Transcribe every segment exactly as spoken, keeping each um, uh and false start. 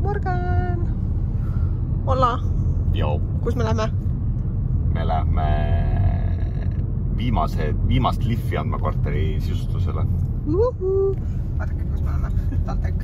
Morgan! Olla! Joo. Kus me lähme? Me lähme viimase, viimast liffi andma korteri sisustusele. Uhuhu. Vaadake, kus me lähme. Taltek.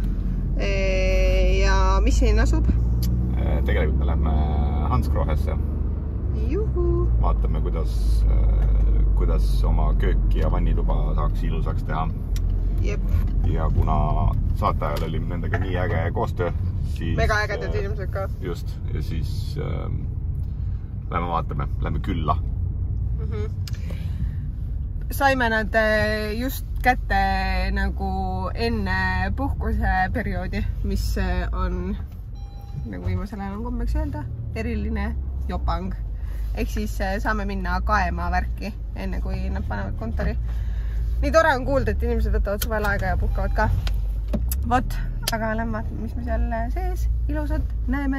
Ja mis siin asub? Tegelikult me lähme Hansgrohesse. Juhu. Vaatame, kuidas, kuidas oma kööki ja vannituba saaks ilusaks teha. Jep. Ja kuna saatajal oli nendega nii äge koostöö, siis... Mega ägedad inimesed ka. Just. Ja siis äh, lähme vaatame, lähme külla. Mm -hmm. Saime nad just kätte nagu enne puhkuseperioodi, mis on, nagu viimasel ajal on kommeks öelda, eriline jopang. Ehk siis saame minna kaema värki, enne kui nad panevad kontori. Nii tore on kuulda, et inimesed võtavad suvel aega ja puhkavad ka. Vot, aga lähme vaatame, mis me seal sees ilusad näeme.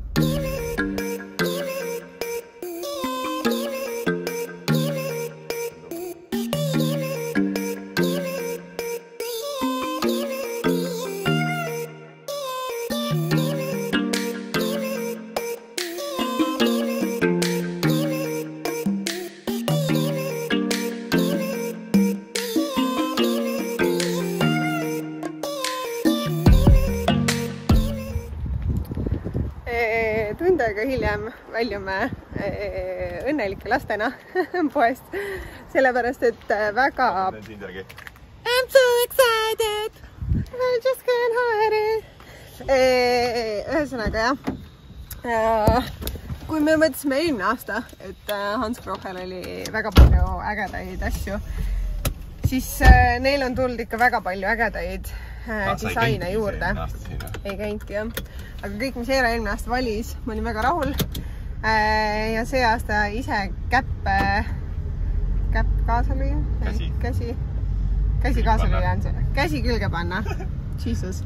Tund aega hiljem väljume õnnelike lastena poest, sellepärast et väga... I'm so excited! I just can't hide it! Ühesõnaga jah, kui me mõtlesime eelmine aasta, et Hansgrohel oli väga palju ägedaid asju, siis neil on tulnud ikka väga palju ägedaid disaine juurde. Ei käinudki jah. Aga kõik, mis Eero eelmine aasta valis, ma olin väga rahul. Ja see aasta ise käpp, käpp kaasa lüüa. Käsi. Käsi, käsi kaasa lüüa on see. Käsi külge panna. Jesus.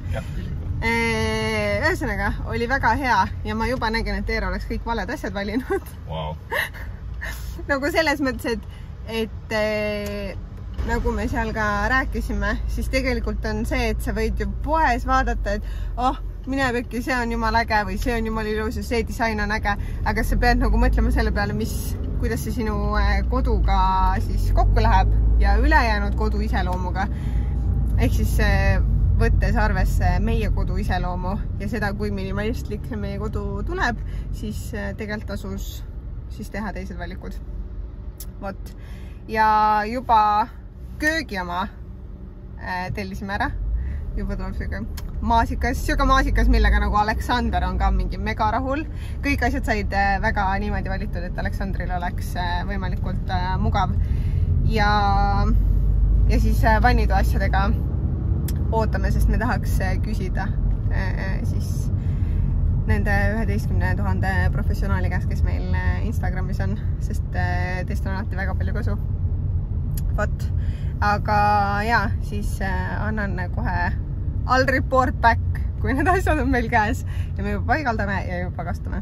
Ühesõnaga, oli väga hea ja ma juba nägin, et Eero oleks kõik valed asjad valinud. Wow. Nagu selles mõttes, et, et nagu me seal ka rääkisime, siis tegelikult on see, et sa võid ju poes vaadata, et oh, mine pekki, see on jumal äge või see on jumal ilus ja see disain on äge, aga sa pead nagu mõtlema selle peale, mis, kuidas see sinu koduga siis kokku läheb ja ülejäänud kodu iseloomuga. Ehk siis võttes arvesse meie kodu iseloomu ja seda, kui minimalistlik see meie kodu tuleb, siis tegelikult tasus siis teha teised valikud. Vot. Ja juba köögi oma tellisime ära. Juba tuleb siuke maasikas, siuke maasikas, millega nagu Aleksander on ka mingi mega rahul. Kõik asjad said väga niimoodi valitud, et Aleksandril oleks võimalikult mugav. Ja, ja siis vannitu asjadega ootame, sest me tahaks küsida siis nende üheteistkümne tuhande professionaali käes, kes meil Instagramis on, sest teist on alati väga palju kasu. Vot. Aga jaa, siis annan kohe all report back, kui need asjad on meil käes ja me juba paigaldame ja juba pakastame.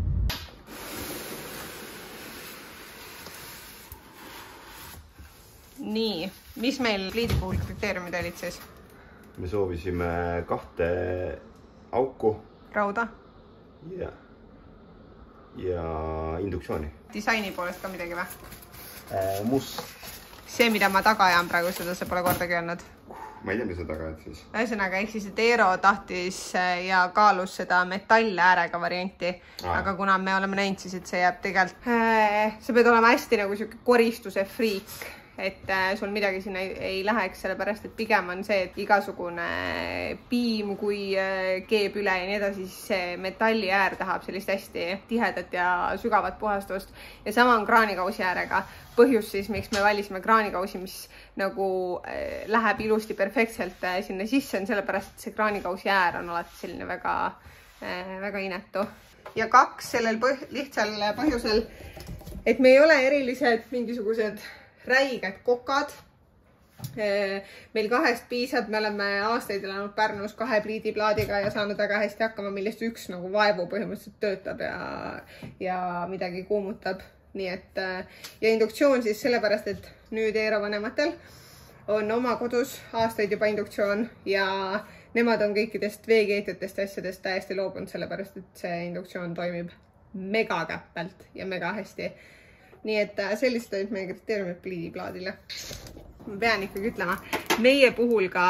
Nii, mis meil pliidi puhul kriteeriumid olid siis? Me soovisime kahte auku. Rauda. Ja, ja induktsiooni. Disaini poolest ka midagi või? Äh, must. See, mida ma taga ajan praegu, seda see pole kordagi olnud. Ma ei tea, mis sa taga ajad siis. Ühesõnaga, ehk siis, et Eero tahtis ja kaalus seda metalläärega varianti. Ah. Aga kuna me oleme näinud siis, et see jääb tegelikult... Äh, sa pead olema hästi nagu siuke koristuse friik, et äh, sul midagi sinna ei, ei läheks, sellepärast, et pigem on see, et igasugune piim, kui äh, keeb üle ja nii edasi, siis see metalli äär tahab sellist hästi tihedat ja sügavat puhastust. Ja sama on kraanikausi äärega. Põhjus siis, miks me valisime kraanikausi, mis nagu äh, läheb ilusti perfektselt äh, sinna sisse, on sellepärast, et see kraanikausi äär on alati selline väga, äh, väga inetu. Ja kaks sellel põh lihtsal põhjusel, et me ei ole erilised mingisugused räiged kokad. Meil kahest piisab, me oleme aastaid elanud Pärnus kahe pliidiplaadiga ja saanud väga hästi hakkama, millest üks nagu vaevu põhimõtteliselt töötab ja, ja midagi kuumutab. Nii et, ja induktsioon siis sellepärast, et nüüd Eero vanematel on oma kodus aastaid juba induktsioon ja nemad on kõikidest veekeetjatest asjadest täiesti loobunud, sellepärast et see induktsioon toimib mega käppelt ja mega hästi. Nii et sellised olid meie kriteeriumid pliidiplaadile. Ma pean ikkagi ütlema, meie puhul ka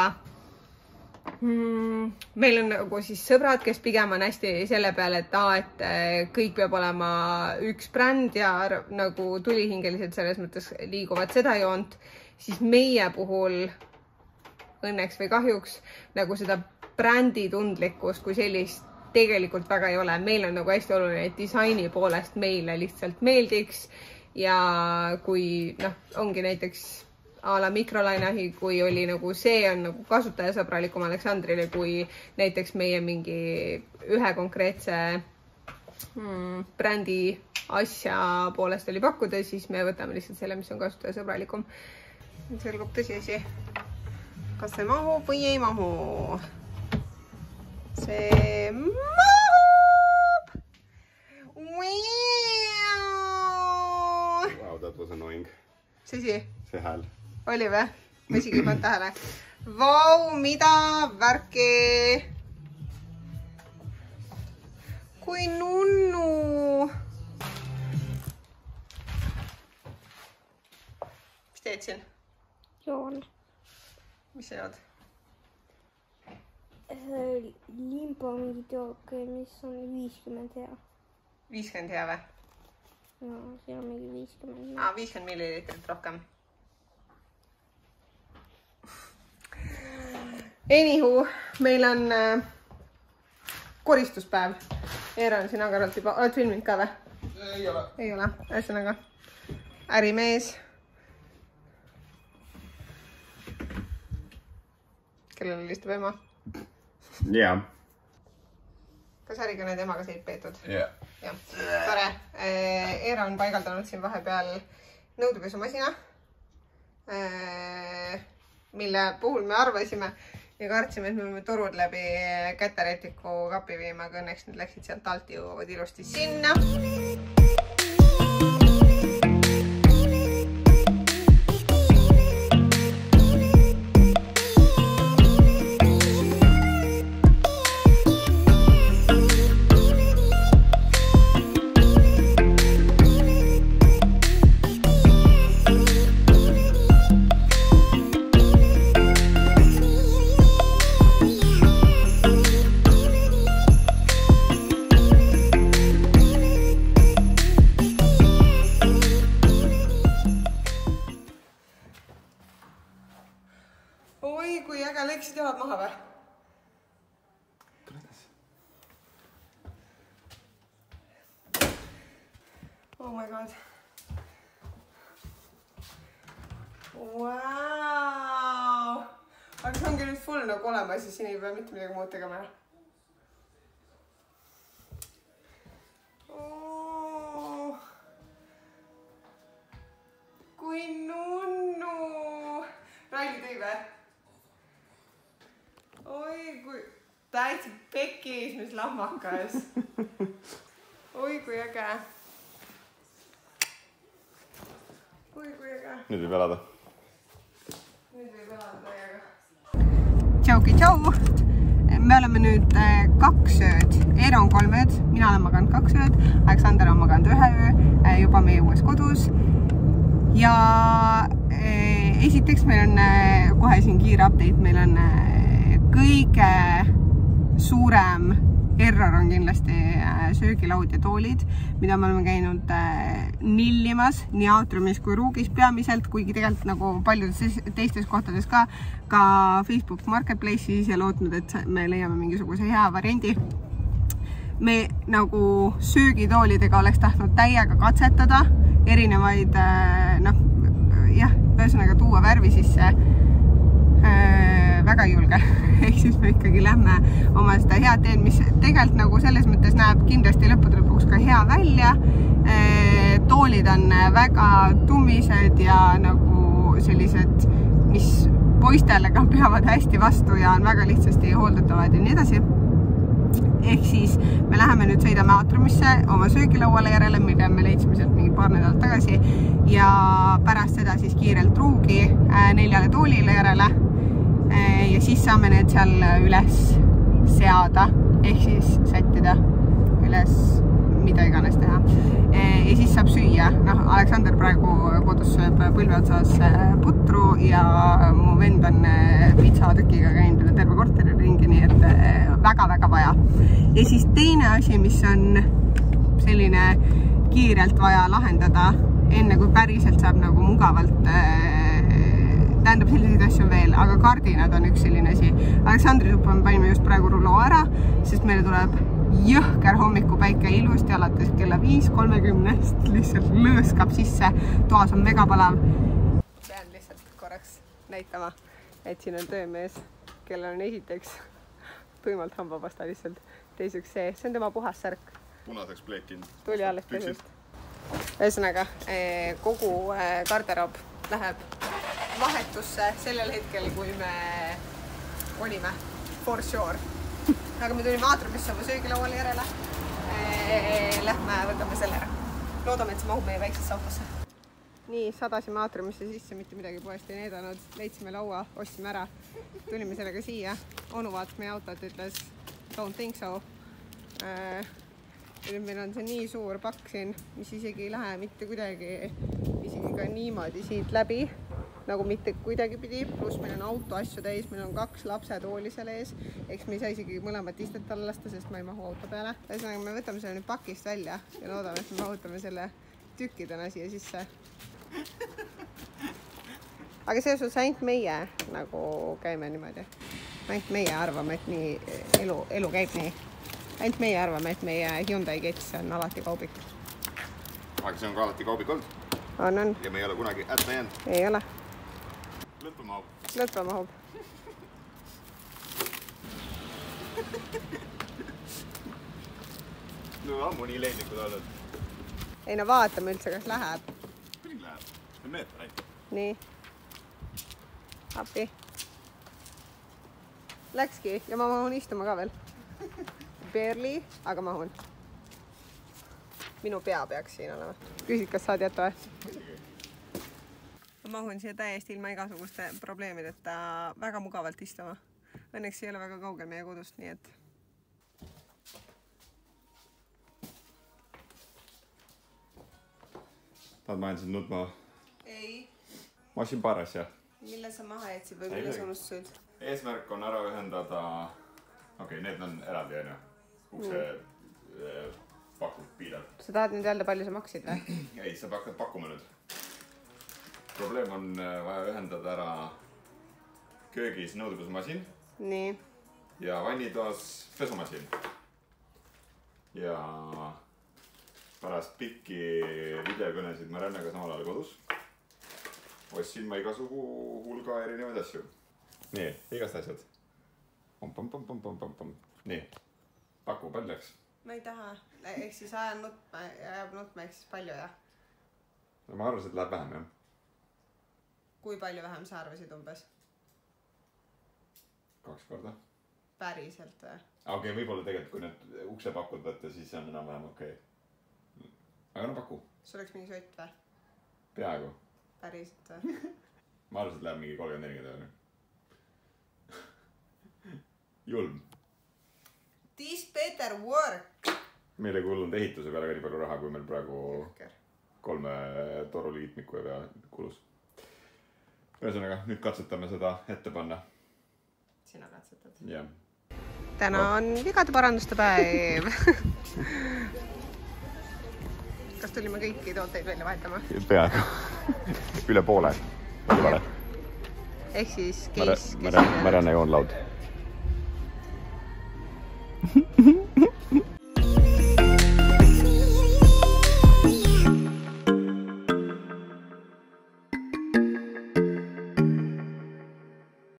mm, meil on nagu siis sõbrad, kes pigem on hästi selle peale, et, aa, et kõik peab olema üks bränd ja nagu tulihingeliselt selles mõttes liiguvad seda joont, siis meie puhul õnneks või kahjuks nagu seda brändi tundlikkust kui sellist tegelikult väga ei ole. Meil on nagu hästi oluline, et disaini poolest meile lihtsalt meeldiks ja kui noh, ongi näiteks a la mikrolaineahi, kui oli nagu see on nagu kasutajasõbralikum Aleksandrile, kui näiteks meie mingi ühe konkreetse mm, brändi asja poolest oli pakkuda, siis me võtame lihtsalt selle, mis on kasutajasõbralikum. Selgub tõsiasi. Kas see mahub või ei mahu? See mahub! Wow, that was annoying. Sisi? See hääl. Oli või? Ma isegi ei pannud tähele. Vau, mida värki! Kui nunnu! Mis teed siin? Joon. Mis sa jood? Limpo mingi jook, mis on viiskümmend hea. viiskümmend hea või? No, see on mingi viiskümmend. Aa, viiskümmend milliliitrit rohkem. Enihu, meil on äh, koristuspäev. Eero on siin agaralt juba. Oled filminud ka või? Ei ole. Ei ole. Ühesõnaga, ärimees. Kellele listab ema? Jaa. Kas ärikõned emaga seid peetud? Jaa. Ja. Tore. Eero on paigaldanud siin vahepeal nõudepesumasina, mille puhul me arvasime ja kartsime, et me võime torud läbi käteretiku kapi viima, aga õnneks need läksid sealt alt jõuavad ilusti sinna. Oi, kui äge, lõiksid jalad maha või? Oh my god. Wow. Aga see ongi nüüd full nagu olemas ja siin ei pea mitte midagi muud tegema. Oh. Kui nunnu. Raili tõi või? Oi, kui täitsa pekis, mis lahmakas. Oi, kui äge. Oi, kui äge. Nüüd võib elada. Nüüd võib elada täiega. Tšauki tšau. Me oleme nüüd kaks ööd. Eero on kolm ööd, mina olen maganud kaks ööd, Aleksander on maganud ühe öö, juba meie uues kodus. Ja esiteks meil on kohe siin kiire update, meil on kõige suurem error on kindlasti söögilaud ja toolid, mida me oleme käinud nillimas nii aatriumis kui ruugis peamiselt, kuigi tegelikult nagu paljudes teistes kohtades ka, ka Facebook Marketplace'is ja lootnud, et me leiame mingisuguse hea variandi. Me nagu söögitoolidega oleks tahtnud täiega katsetada erinevaid, noh, jah, ühesõnaga tuua värvi sisse äh, väga julge. Ehk siis me ikkagi lähme oma seda head teed, mis tegelikult nagu selles mõttes näeb kindlasti lõppude lõpuks ka hea välja. Äh, toolid on väga tummised ja nagu sellised, mis poistele ka peavad hästi vastu ja on väga lihtsasti hooldatavad ja nii edasi. Ehk siis me läheme nüüd sõidame aatriumisse oma söögilauale järele, mille me leidsime sealt mingi paar nädalat tagasi ja pärast seda siis kiirelt ruugi neljale toolile järele ja ja siis saame need seal üles seada ehk siis sättida üles, mida iganes teha. Ja siis saab süüa. Noh, Aleksander praegu kodus sööb põlve otsas putru ja mu vend on pitsatükiga käinud üle terve korteri ringi, nii et väga-väga vaja. Ja siis teine asi, mis on selline kiirelt vaja lahendada, enne kui päriselt saab nagu mugavalt, tähendab selliseid asju veel, aga kardinad on üks selline asi. Aleksandri tuppa me panime just praegu rulo ära, sest meile tuleb jõhker hommikupäike ilusti alates kella viis kolmekümnest lihtsalt lõõskab sisse, toas on megapalav. Pean lihtsalt korraks näitama, et siin on töömees, kellel on esiteks tuimalt hambapasta lihtsalt, teiseks see, see on tema puhas särk. Punaseks pleekinud. Tuli alles pesust. Ühesõnaga, kogu garderoob läheb vahetusse sellel hetkel, kui me olime for sure. Aga me tulime aatrumisse oma söögilauale järele. Lähme võtame selle ära. Loodame, et see mahub meie väiksesse autosse. Nii, sadasime aatrumisse sisse, mitte midagi poest ei needanud. Leidsime laua, ostsime ära. Tulime sellega siia. Onu vaatas meie autot, ütles don't think so. Ja nüüd meil on see nii suur pakk siin, mis isegi ei lähe mitte kuidagi, isegi ka niimoodi siit läbi, nagu mitte kuidagi pidi, pluss meil on auto asju täis, meil on kaks lapsetooli seal ees, eks me ei saa isegi mõlemat istet alla lasta, sest ma ei mahu auto peale. Ühesõnaga, me võtame selle nüüd pakist välja ja loodame, et me mahutame selle tükkidena siia sisse. Aga selles suhtes ainult meie nagu käime niimoodi. Ainult meie arvame, et nii elu, elu käib nii. Ainult meie arvame, et meie Hyundai Getz on alati kaubik. Aga see on ka alati kaubik olnud? On, on. Ja me ei ole kunagi ätta jäänud? Ei ole. Lõtva mahub. Lõtva mahub. No ammu nii leidlikud olnud. Ei no vaatame üldse, kas läheb. Küll läheb. See on meeter ainult. Nii. Appi. Läkski ja ma mahun istuma ka veel. Barely, aga mahun. Minu pea peaks siin olema. Küsid, kas saad jätta või? Ma mahun siia täiesti ilma igasuguste probleemideta väga mugavalt istuma. Õnneks ei ole väga kaugel meie kodust, nii et... Tahad ma ainult nutma? Ei. Masin paras, jah? Mille sa maha jätsid või mille sa unustasid? Eesmärk on ära ühendada... Okei, need on eraldi, on ju? Ukse mm. pakud piidad. Sa tahad nüüd öelda, palju sa maksid või? Ei, sa hakkad pakkuma nüüd. Probleem on vaja ühendada ära köögis nõudlusmasin. Nii. Ja vannitoas pesumasin. Ja pärast pikki videokõnesid Marännaga samal ajal kodus ostsin ma igasugu hulga erinevaid asju. Nii, igast asjad. Pom, pom, pom, pom, pom, pom, pom. Nii, paku, palju läks? Ma ei taha. Ehk siis ajan nutma, ajab nutma, ehk siis palju, jah? No ma arvasin, et läheb vähem, jah. Kui palju vähem sa arvasid umbes? Kaks korda. Päriselt või? Okei, võib-olla tegelikult, kui need uksepakud võtta, siis on enam vähem okei. Aga no paku. Sul oleks mingi sott või? Peaaegu. Päriselt või? Ma arvasin, et läheb mingi kolmkümmend nelikümmend. Julm. This better work! Meil ei kullunud ehituse peale ka nii palju raha, kui meil praegu kolme toruliitmiku ja pea kulus. Ühesõnaga, nüüd katsetame seda ette panna. Sina katsetad? Jah. Täna on vigade paranduste päev. Kas tulime kõiki tooteid välja vahetama? Peaaegu. Üle poole. Ehk siis keis... Maränna joonlaud.